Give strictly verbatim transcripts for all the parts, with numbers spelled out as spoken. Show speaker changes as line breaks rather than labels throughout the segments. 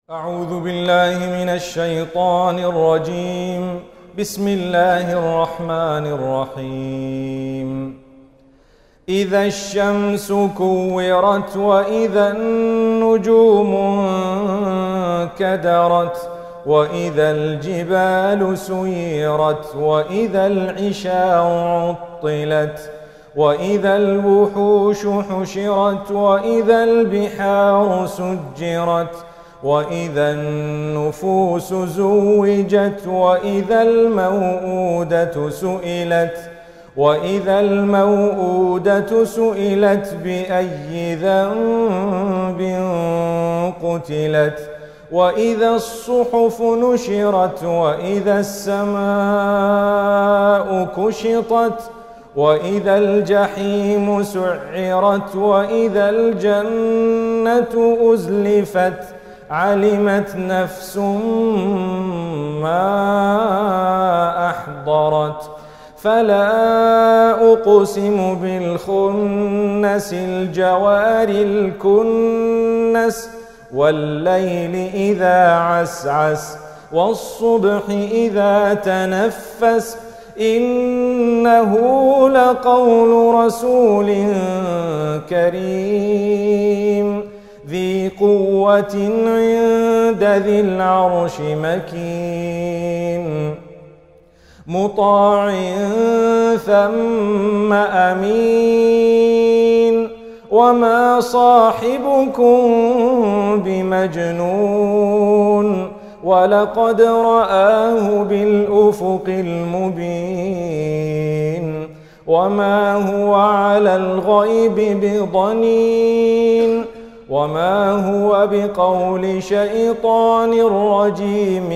أعوذ بالله من الشيطان الرجيم. بسم الله الرحمن الرحيم. إذا الشمس كورت وإذا النجوم انكدرت وإذا الجبال سيرت وإذا العشار عطلت وإذا الوحوش حشرت وإذا البحار سجرت وإذا النفوس زوجت وإذا الموءودة سئلت وإذا الموءودة سئلت بأي ذنب قتلت وإذا الصحف نشرت وإذا السماء كشطت وإذا الجحيم سعرت وإذا الجنة أزلفت علمت نفس ما أحضرت. فلا أقسم بالخنس الجوار الكنس والليل إذا عسعس والصبح إذا تنفس إنه لقول رسول كريم ذي قوة عند ذي العرش مكين مطاع ثم أمين وما صاحبكم بمجنون ولقد رآه بالأفق المبين وما هو على الغيب بضنين وما هو بقول شيطان رجيم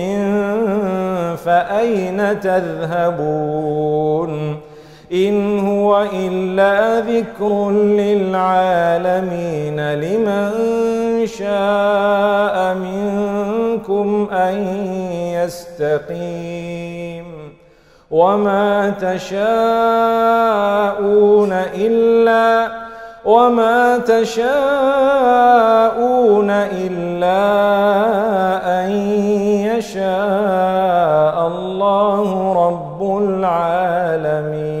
فأين تذهبون إن هو إلا ذكر للعالمين لمن شاء منكم أن يستقيم وما تشاءون إلا وما تشاءون إلا أن يشاء الله رب العالمين.